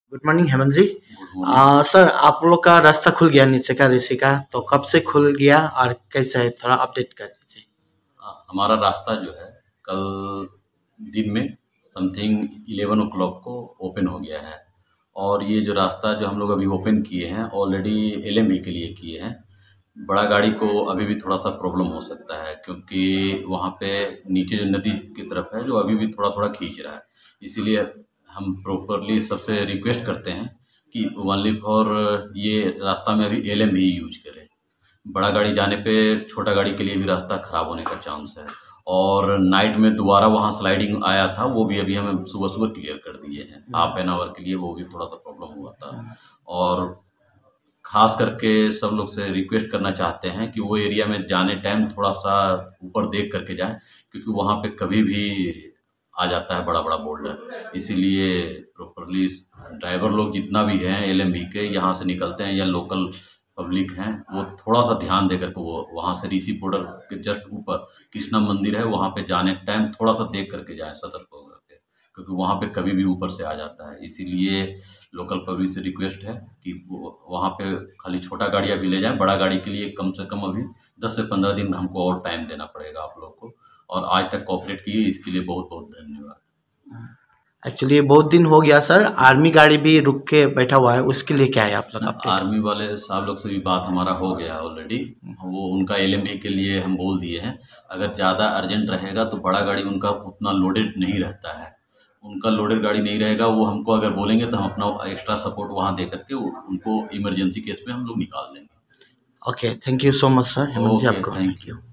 Good morning Hemant ji. Good morning. Sir, आप लोग का रास्ता खुल गया नीचे का ऋषि का, तो कब से खुल गया और कैसा है, थोड़ा अपडेट कर दीजिए। हमारा रास्ता जो है कल दिन में समथिंग 11 o'clock को ओपन हो गया है। और ये जो रास्ता जो हम लोग अभी ओपन किए हैं ऑलरेडी एलएमवी के लिए किए हैं। बड़ा गाड़ी को अभी भी थोड़ा सा प्रॉब्लम हो सकता है क्योंकि वहाँ पे नीचे जो नदी की तरफ है जो अभी भी थोड़ा थोड़ा खींच रहा है। इसीलिए हम प्रॉपरली सबसे रिक्वेस्ट करते हैं कि ओनली फॉर ये रास्ता में अभी एलएमवी यूज करें। बड़ा गाड़ी जाने पे छोटा गाड़ी के लिए भी रास्ता खराब होने का चांस है। और नाइट में दोबारा वहाँ स्लाइडिंग आया था, वो भी अभी हमें सुबह सुबह क्लियर कर दिए हैं। हाफ एन आवर के लिए वो भी थोड़ा सा प्रॉब्लम हुआ था। और खास करके सब लोग से रिक्वेस्ट करना चाहते हैं कि वो एरिया में जाने टाइम थोड़ा सा ऊपर देख करके जाएं क्योंकि वहाँ पे कभी भी आ जाता है बड़ा बड़ा बोल्डर। इसीलिए प्रॉपरली ड्राइवर लोग जितना भी हैं एलएमवी के यहाँ से निकलते हैं या लोकल पब्लिक हैं वो थोड़ा सा ध्यान देकर के वो वहाँ से ऋषि बॉर्डर के जस्ट ऊपर कृष्णा मंदिर है वहाँ पे जाने टाइम थोड़ा सा देख करके जाएं सतर्क होकर के क्योंकि वहाँ पे कभी भी ऊपर से आ जाता है। इसीलिए लोकल पब्लिक से रिक्वेस्ट है कि वहाँ पे खाली छोटा गाड़ी अभी ले जाएं। बड़ा गाड़ी के लिए कम से कम अभी 10 से 15 दिन हमको और टाइम देना पड़ेगा आप लोग को। और आज तक कोऑपरेट किए इसके लिए बहुत बहुत धन्यवाद। एक्चुअली बहुत दिन हो गया सर, आर्मी गाड़ी भी रुक के बैठा हुआ है, उसके लिए क्या है आप लोग अपडेट? आर्मी वाले साहब लोग से भी बात हमारा हो गया ऑलरेडी। वो उनका एलएमवी के लिए हम बोल दिए हैं अगर ज़्यादा अर्जेंट रहेगा तो बड़ा गाड़ी उनका उतना लोडेड नहीं रहता है। उनका लोडेड गाड़ी नहीं रहेगा, वो हमको अगर बोलेंगे तो हम अपना एक्स्ट्रा सपोर्ट वहाँ दे करके उनको इमरजेंसी केस में हम लोग निकाल देंगे। Okay, thank you so much sir Hemant ji, okay, आपको थैंक थैंक यू। यू।